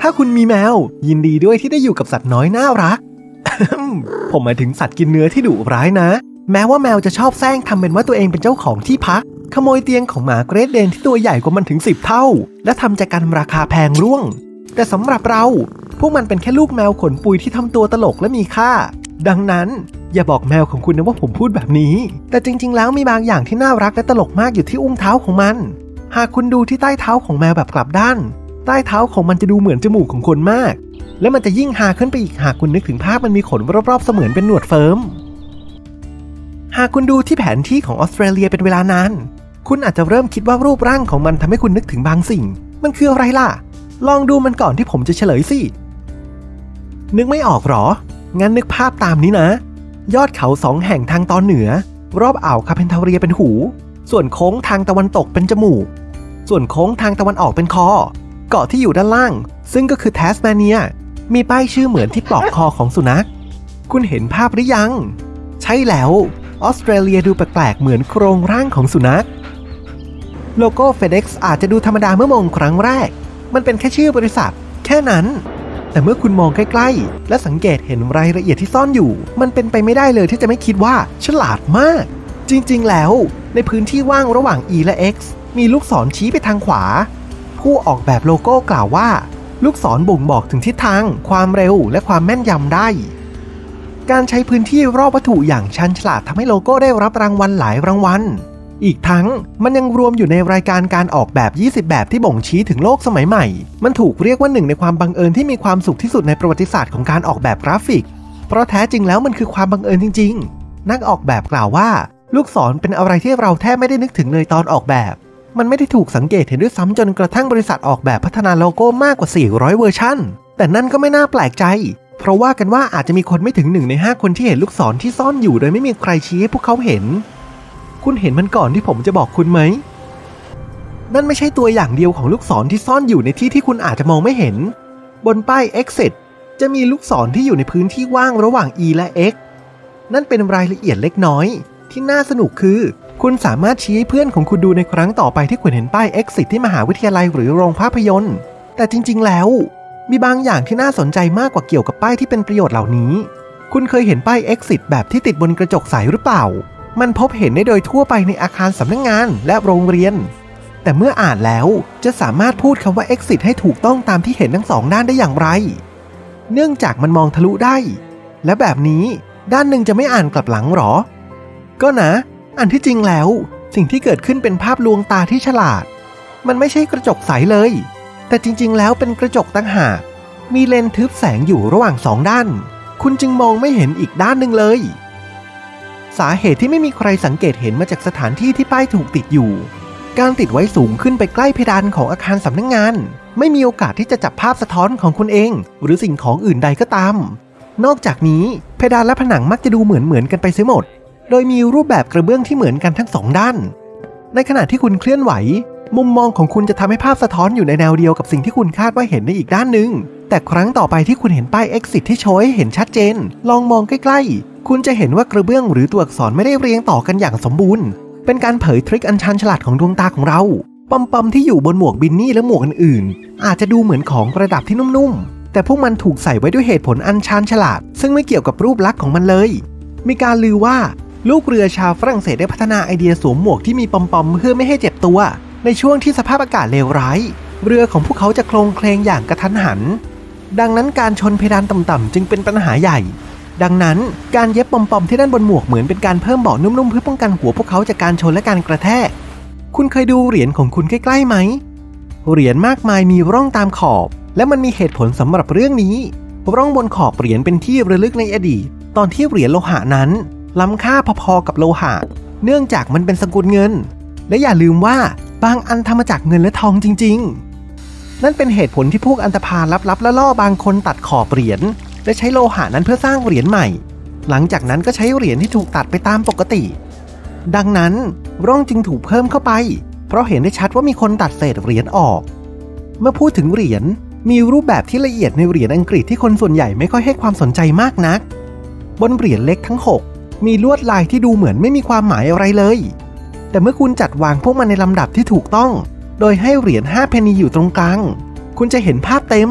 ถ้าคุณมีแมวยินดีด้วยที่ได้อยู่กับสัตว์น้อยน่ารัก ผมหมายถึงสัตว์กินเนื้อที่ดุร้ายนะแม้ว่าแมวจะชอบแซงทำเป็นว่าตัวเองเป็นเจ้าของที่พักขโมยเตียงของหมาเกรทเดนที่ตัวใหญ่กว่ามันถึง10 เท่าและทำจากกันราคาแพงร่วงแต่สำหรับเราพวกมันเป็นแค่ลูกแมวขนปุยที่ทำตัวตลกและมีค่าดังนั้นอย่าบอกแมวของคุณนะว่าผมพูดแบบนี้แต่จริงๆแล้วมีบางอย่างที่น่ารักและตลกมากอยู่ที่อุ้งเท้าของมันหากคุณดูที่ใต้เท้าของแมวแบบกลับด้านใต้เท้าของมันจะดูเหมือนจมูกของคนมากและมันจะยิ่งฮาขึ้นไปอีกหากคุณนึกถึงภาพมันมีขนรอบๆเสมือนเป็นหนวดเฟิร์มหากคุณดูที่แผนที่ของออสเตรเลียเป็นเวลานานคุณอาจจะเริ่มคิดว่ารูปร่างของมันทำให้คุณนึกถึงบางสิ่งมันคืออะไรล่ะลองดูมันก่อนที่ผมจะเฉลยสินึกไม่ออกหรองั้นนึกภาพตามนี้นะยอดเขา2 แห่งทางตอนเหนือรอบอ่าวคาเพนทาเรียเป็นหูส่วนโค้งทางตะวันตกเป็นจมูกส่วนโค้งทางตะวันออกเป็นคอเกาะที่อยู่ด้านล่างซึ่งก็คือแทสเมาเนียมีป้ายชื่อเหมือนที่ปลอกคอของสุนัขคุณเห็นภาพหรือยังใช่แล้วออสเตรเลียดูแปลกๆเหมือนโครงร่างของสุนัขโลโก้ FedEx อาจจะดูธรรมดาเมื่อมองครั้งแรกมันเป็นแค่ชื่อบริษัทแค่นั้นแต่เมื่อคุณมองใกล้ๆและสังเกตเห็นรายละเอียดที่ซ่อนอยู่มันเป็นไปไม่ได้เลยที่จะไม่คิดว่าฉลาดมากจริงๆแล้วในพื้นที่ว่างระหว่าง E และ X มีลูกศรชี้ไปทางขวาผู้ออกแบบโลโก้กล่าวว่าลูกศรบ่งบอกถึงทิศทางความเร็วและความแม่นยำได้การใช้พื้นที่รอบวัตถุอย่างชันฉลาดทำให้โลโก้ได้รับรางวัลหลายรางวัลอีกทั้งมันยังรวมอยู่ในรายการการออกแบบ20แบบที่บ่งชี้ถึงโลกสมัยใหม่มันถูกเรียกว่าหนึ่งในความบังเอิญที่มีความสุขที่สุดในประวัติศาสตร์ของการออกแบบกราฟิกเพราะแท้จริงแล้วมันคือความบังเอิญจริงๆนักออกแบบกล่าวว่าลูกศรเป็นอะไรที่เราแทบไม่ได้นึกถึงเลยตอนออกแบบมันไม่ได้ถูกสังเกตเห็นด้วยซ้ำจนกระทั่งบริษัทออกแบบพัฒนาโลโก้มากกว่า400เวอร์ชันแต่นั่นก็ไม่น่าแปลกใจเพราะว่ากันว่าอาจจะมีคนไม่ถึง1 ใน 5คนที่เห็นลูกศรที่ซ่อนอยู่โดยไม่มีใครชี้ให้พวกเขาเห็นคุณเห็นมันก่อนที่ผมจะบอกคุณไหมนั่นไม่ใช่ตัวอย่างเดียวของลูกศรที่ซ่อนอยู่ในที่ที่คุณอาจจะมองไม่เห็นบนป้าย Exit จะมีลูกศรที่อยู่ในพื้นที่ว่างระหว่าง E และ X นั่นเป็นรายละเอียดเล็กน้อยที่น่าสนุกคือคุณสามารถชี้ให้เพื่อนของคุณดูในครั้งต่อไปที่คุณเห็นป้าย Exit ที่มหาวิทยาลัยหรือโรงภาพยนตร์แต่จริงๆแล้วมีบางอย่างที่น่าสนใจมากกว่าเกี่ยวกับป้ายที่เป็นประโยชน์เหล่านี้คุณเคยเห็นป้าย Exit แบบที่ติดบนกระจกใสหรือเปล่ามันพบเห็นได้โดยทั่วไปในอาคารสำนักงานและโรงเรียนแต่เมื่ออ่านแล้วจะสามารถพูดคำว่า Exit ให้ถูกต้องตามที่เห็นทั้ง2ด้านได้อย่างไรเนื่องจากมันมองทะลุได้และแบบนี้ด้านหนึ่งจะไม่อ่านกลับหลังหรอก็นะอันที่จริงแล้วสิ่งที่เกิดขึ้นเป็นภาพลวงตาที่ฉลาดมันไม่ใช่กระจกใสเลยแต่จริงๆแล้วเป็นกระจกต่างหากมีเลนส์ทึบแสงอยู่ระหว่าง2ด้านคุณจึงมองไม่เห็นอีกด้านหนึ่งเลยสาเหตุที่ไม่มีใครสังเกตเห็นมาจากสถานที่ที่ป้ายถูกติดอยู่การติดไว้สูงขึ้นไปใกล้เพดานของอาคารสำนักงานไม่มีโอกาสที่จะจับภาพสะท้อนของคุณเองหรือสิ่งของอื่นใดก็ตามนอกจากนี้เพดานและผนังมักจะดูเหมือนกันไปเสียหมดโดยมีรูปแบบกระเบื้องที่เหมือนกันทั้ง2ด้านในขณะที่คุณเคลื่อนไหวมุมมองของคุณจะทำให้ภาพสะท้อนอยู่ในแนวเดียวกับสิ่งที่คุณคาดว่าเห็นในอีกด้านหนึ่งแต่ครั้งต่อไปที่คุณเห็นป้าย Exit ที่โชว์ให้เห็นชัดเจนลองมองใกล้ๆคุณจะเห็นว่ากระเบื้องหรือตัวอักษรไม่ได้เรียงต่อกันอย่างสมบูรณ์เป็นการเผยทริคอันชันฉลาดของดวงตาของเราปอมๆที่อยู่บนหมวกบินนี่และหมวกอื่นๆอาจจะดูเหมือนของประดับที่นุ่มๆแต่พวกมันถูกใส่ไว้ด้วยเหตุผลอันชันฉลาดซึ่งไม่เกี่ยวกับรูปลักษณ์ของมันเลยมีการลือว่าลูกเรือชาวฝรั่งเศสได้พัฒนาไอเดียสวมหมวกที่มีปอมๆเพื่อไม่ให้เจ็บตัวในช่วงที่สภาพอากาศเลวร้ายเรือของพวกเขาจะโคลงเคลงอย่างกระทันหันดังนั้นการชนเพดานต่ำๆจึงเป็นปัญหาใหญ่ดังนั้นการเย็บปอมๆที่ด้านบนหมวกเหมือนเป็นการเพิ่มเบาะนุ่มๆเพื่อป้องกันหัวพวกเขาจากการชนและการกระแทกคุณเคยดูเหรียญของคุณใกล้ๆไหมเหรียญมากมายมีร่องตามขอบและมันมีเหตุผลสำหรับเรื่องนี้ร่องบนขอบเหรียญเป็นที่ระลึกในอดีตตอนที่เหรียญโลหะนั้นล้ำค่าพอๆกับโลหะเนื่องจากมันเป็นสกุลเงินและอย่าลืมว่าบางอันทำมาจากเงินและทองจริงๆนั่นเป็นเหตุผลที่พวกอันธพาลลับๆและล่อบางคนตัดขอบเหรียญและใช้โลหะนั้นเพื่อสร้างเหรียญใหม่หลังจากนั้นก็ใช้เหรียญที่ถูกตัดไปตามปกติดังนั้นร่องจึงถูกเพิ่มเข้าไปเพราะเห็นได้ชัดว่ามีคนตัดเศษเหรียญออกเมื่อพูดถึงเหรียญมีรูปแบบที่ละเอียดในเหรียญอังกฤษที่คนส่วนใหญ่ไม่ค่อยให้ความสนใจมากนักบนเหรียญเล็กทั้ง6มีลวดลายที่ดูเหมือนไม่มีความหมายอะไรเลยแต่เมื่อคุณจัดวางพวกมันในลำดับที่ถูกต้องโดยให้เหรียญ5 เพนนีอยู่ตรงกลางคุณจะเห็นภาพเต็ม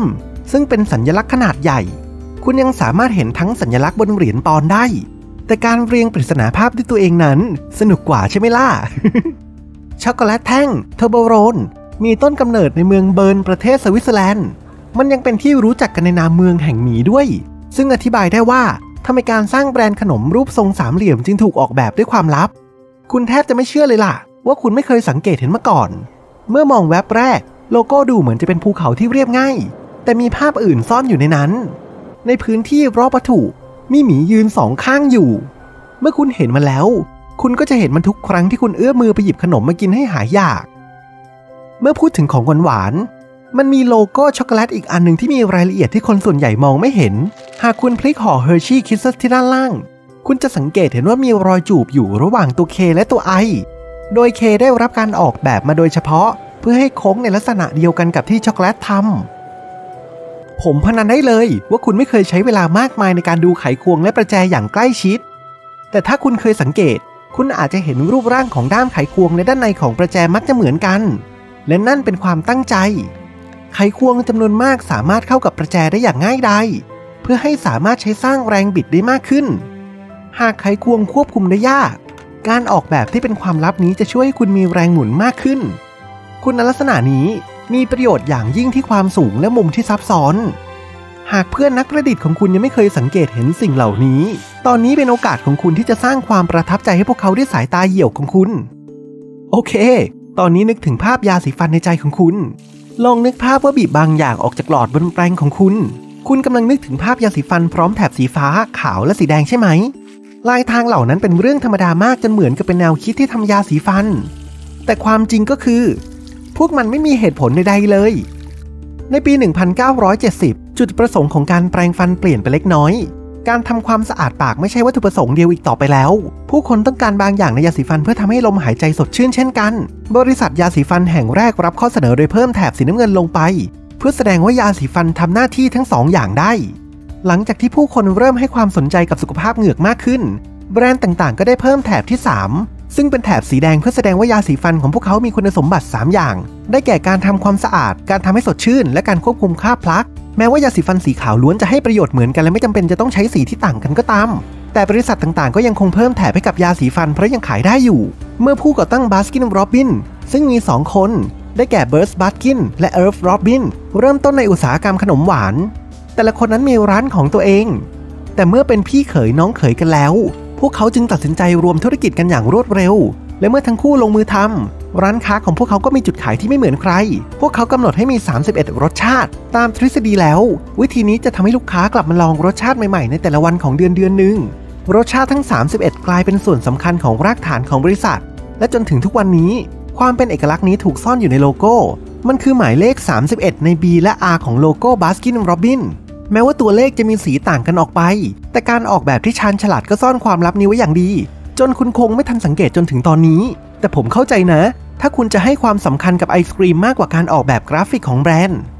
ซึ่งเป็นสัญลักษณ์ขนาดใหญ่คุณยังสามารถเห็นทั้งสัญลักษณ์บนเหรียญปอนด์ได้แต่การเรียงปริศนาภาพด้วยตัวเองนั้นสนุกกว่าใช่ไหมล่ะ ช็อกโกแลตแท่งเทอร์โบโรนมีต้นกำเนิดในเมืองเบิร์นประเทศสวิตเซอร์แลนด์มันยังเป็นที่รู้จักกันในนามเมืองแห่งหมีด้วยซึ่งอธิบายได้ว่าทำไมการสร้างแบรนด์ขนมรูปทรงสามเหลี่ยมจึงถูกออกแบบด้วยความลับคุณแทบจะไม่เชื่อเลยล่ะว่าคุณไม่เคยสังเกตเห็นมาก่อนเมื่อมองแวบแรกโลโก้ดูเหมือนจะเป็นภูเขาที่เรียบง่ายแต่มีภาพอื่นซ่อนอยู่ในนั้นในพื้นที่รอบวัตถุมีหมียืนสองข้างอยู่เมื่อคุณเห็นมันแล้วคุณก็จะเห็นมันทุกครั้งที่คุณเอื้อมมือไปหยิบขนมมากินให้หายอยากเมื่อพูดถึงของหวานๆมันมีโลโก้ช็อกโกแลตอีกอันหนึ่งที่มีรายละเอียดที่คนส่วนใหญ่มองไม่เห็นหากคุณพลิกห่อเฮอร์ชี่คิสซัสที่ด้านล่างคุณจะสังเกตเห็นว่ามีรอยจูบอยู่ระหว่างตัว K และตัว I โดย K ได้รับการออกแบบมาโดยเฉพาะเพื่อให้โค้งในลักษณะเดียวกันกับที่ช็อกโกแลตทำผมพนันได้เลยว่าคุณไม่เคยใช้เวลามากมายในการดูไขควงและประแจอย่างใกล้ชิดแต่ถ้าคุณเคยสังเกตคุณอาจจะเห็นรูปร่างของด้ามไขควงและด้านในของประแจมักจะเหมือนกันและนั่นเป็นความตั้งใจไขควงจำนวนมากสามารถเข้ากับประแจได้อย่างง่ายดายเพื่อให้สามารถใช้สร้างแรงบิดได้มากขึ้นหากไขควงควบคุมได้ยากการออกแบบที่เป็นความลับนี้จะช่วยให้คุณมีแรงหมุนมากขึ้นคุณลักษณะนี้มีประโยชน์อย่างยิ่งที่ความสูงและมุมที่ซับซ้อนหากเพื่อนนักประดิษฐ์ของคุณยังไม่เคยสังเกตเห็นสิ่งเหล่านี้ตอนนี้เป็นโอกาสของคุณที่จะสร้างความประทับใจให้พวกเขาด้วยสายตาเหี่ยวของคุณโอเคตอนนี้นึกถึงภาพยาสีฟันในใจของคุณลองนึกภาพว่าบีบบางอย่างออกจากหลอดบนแปรงของคุณกำลังนึกถึงภาพยาสีฟันพร้อมแถบสีฟ้าขาวและสีแดงใช่ไหมลายทางเหล่านั้นเป็นเรื่องธรรมดามากจนเหมือนกับเป็นแนวคิดที่ทำยาสีฟันแต่ความจริงก็คือพวกมันไม่มีเหตุผลใดๆเลยในปี 1970 จุดประสงค์ของการแปรงฟันเปลี่ยนไปเล็กน้อยการทำความสะอาดปากไม่ใช่วัตถุประสงค์เดียวอีกต่อไปแล้วผู้คนต้องการบางอย่างในยาสีฟันเพื่อทำให้ลมหายใจสดชื่นเช่นกันบริษัทยาสีฟันแห่งแรกรับข้อเสนอโดยเพิ่มแถบสีน้ำเงินลงไปเพื่อแสดงว่ายาสีฟันทำหน้าที่ทั้งสองอย่างได้หลังจากที่ผู้คนเริ่มให้ความสนใจกับสุขภาพเหงือกมากขึ้นแบรนด์ต่างๆก็ได้เพิ่มแถบที่3ซึ่งเป็นแถบสีแดงเพื่อแสดงว่ายาสีฟันของพวกเขามีคุณสมบัติ3อย่างได้แก่การทำความสะอาดการทำให้สดชื่นและการควบคุมค่าพลักแม้ว่ายาสีฟันสีขาวล้วนจะให้ประโยชน์เหมือนกันและไม่จำเป็นจะต้องใช้สีที่ต่างกันก็ตามแต่บริษัทต่างๆก็ยังคงเพิ่มแถบให้กับยาสีฟันเพราะยังขายได้อยู่เมื่อผู้ก่อตั้ง Baskin Robbins ซึ่งมี2คนได้แก่ Burst Baskin และ Irv Robin เริ่มต้นในอุตสาหกรรมขนมหวานแต่ละคนนั้นมีร้านของตัวเองแต่เมื่อเป็นพี่เขยน้องเขยกันแล้วพวกเขาจึงตัดสินใจรวมธุรกิจกันอย่างรวดเร็วและเมื่อทั้งคู่ลงมือทำร้านค้าของพวกเขาก็มีจุดขายที่ไม่เหมือนใครพวกเขากำหนดให้มี31รสชาติตามทฤษฎีแล้ววิธีนี้จะทำให้ลูกค้ากลับมาลองรสชาติใหม่ๆในแต่ละวันของเดือนหนึ่งรสชาติทั้ง31กลายเป็นส่วนสำคัญของรากฐานของบริษัทและจนถึงทุกวันนี้ความเป็นเอกลักษณ์นี้ถูกซ่อนอยู่ในโลโก้มันคือหมายเลข31ใน B และ R ของโลโก้ Baskin Robbinsแม้ว่าตัวเลขจะมีสีต่างกันออกไปแต่การออกแบบที่ชาญฉลาดก็ซ่อนความลับนี้ไว้อย่างดีจนคุณคงไม่ทันสังเกตจนถึงตอนนี้แต่ผมเข้าใจนะถ้าคุณจะให้ความสำคัญกับไอศกรีมมากกว่าการออกแบบกราฟิกของแบรนด์